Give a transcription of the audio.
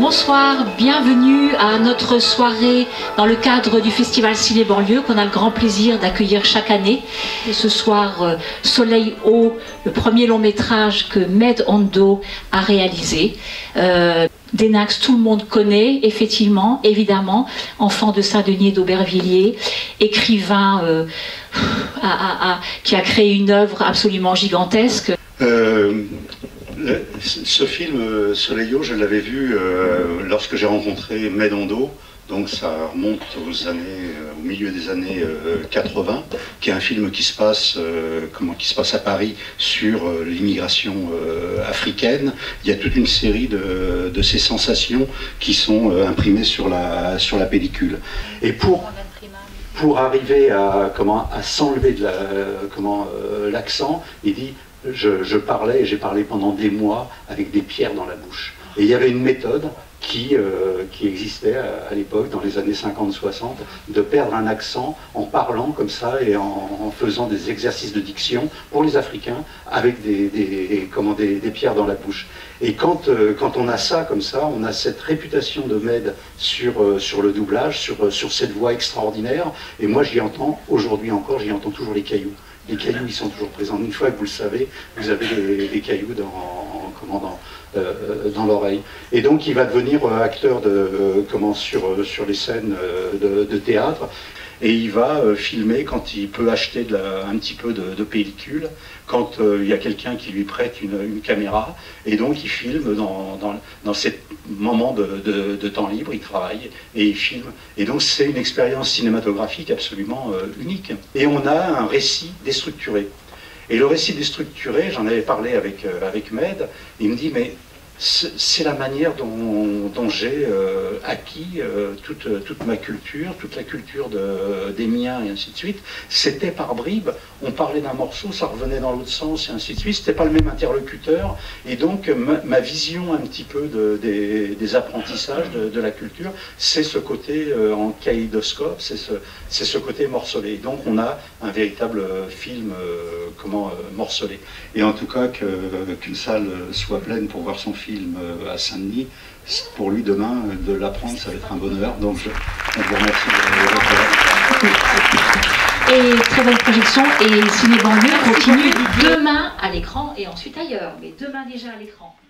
Bonsoir, bienvenue à notre soirée dans le cadre du Festival Ciné Banlieue qu'on a le grand plaisir d'accueillir chaque année. Et ce soir, Soleil Haut, le premier long métrage que Med Hondo a réalisé. Denax, tout le monde connaît, effectivement, évidemment, enfant de Saint-Denis et d'Aubervilliers, écrivain qui a créé une œuvre absolument gigantesque. Ce film, Soleil Haut, je l'avais vu lorsque j'ai rencontré Med Hondo, donc ça remonte au milieu des années 80, qui est un film qui se passe, à Paris sur l'immigration africaine. Il y a toute une série de ces sensations qui sont imprimées sur la pellicule. Et pour arriver à s'enlever de l'accent, il dit: je parlais, et j'ai parlé pendant des mois avec des pierres dans la bouche. Et il y avait une méthode qui existait à l'époque, dans les années 50-60, de perdre un accent en parlant comme ça et en faisant des exercices de diction pour les Africains avec des pierres dans la bouche. Et quand on a ça comme ça, on a cette réputation de Med sur le doublage, sur cette voix extraordinaire. Et moi j'y entends, aujourd'hui encore, j'y entends toujours les cailloux. Les cailloux, ils sont toujours présents. Une fois que vous le savez, vous avez des cailloux dans l'oreille. Et donc, il va devenir acteur sur les scènes de théâtre. Et il va filmer quand il peut acheter un petit peu de pellicule, quand il y a quelqu'un qui lui prête une caméra, et donc il filme dans ces moments de temps libre, il travaille et il filme. Et donc c'est une expérience cinématographique absolument unique. Et on a un récit déstructuré. Et le récit déstructuré, j'en avais parlé avec Med, il me dit: mais c'est la manière dont j'ai acquis toute ma culture, toute la culture des miens et ainsi de suite. C'était par bribes, on parlait d'un morceau, ça revenait dans l'autre sens et ainsi de suite. C'était pas le même interlocuteur. Et donc ma vision un petit peu des apprentissages de la culture, c'est ce côté en kaléidoscope, c'est ce côté morcelé. Donc on a un véritable film morcelé. Et en tout cas qu'une salle soit pleine pour voir son film à Saint-Denis, pour lui demain, de l'apprendre, ça va être un bonheur. Donc on vous remercie de votre Et très bonne projection. Et Ciné Banlieue continue demain à l'écran et ensuite ailleurs, mais demain déjà à l'écran.